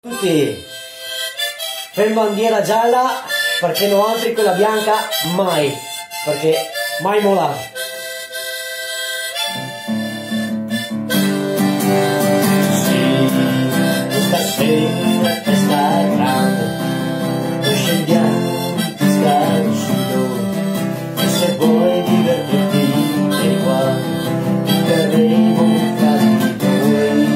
Tutti, per bandiera gialla, perché non altri quella bianca mai, perché mai molare. Sì, questa sera questa grande, noi scendiamo in pista vicino, e se vuoi divertirti vieni qua, ti terremo tra di noi.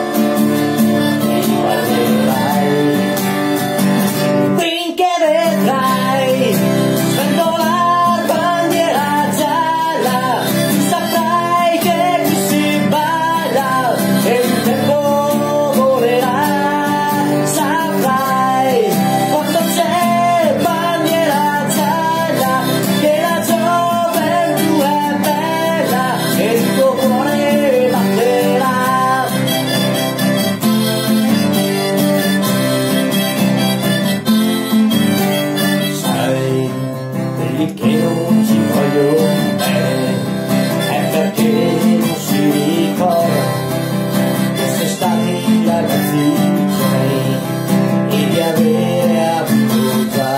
Che non ci voglio bene è perché non si ricorda che sei stati ragazzi miei e di avere avuto già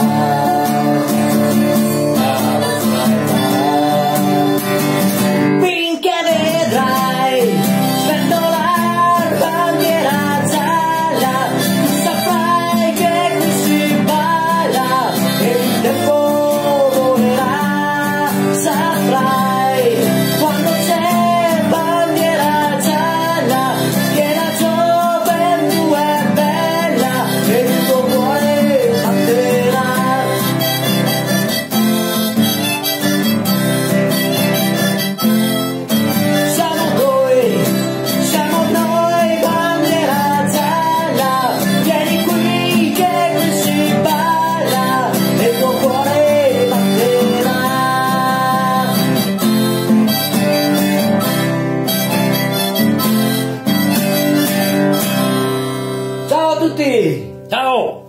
la vostra età. Finché vedrai sventolare bandiera gialla, tu saprai che qui si balla e il tempo quando c'è bandiera gialla, che la gioventù è bella e il tuo cuore batterà. Siamo noi bandiera gialla, vieni qui che qui si balla e il tuo cuore batterà. Ciao a tutti! Ciao!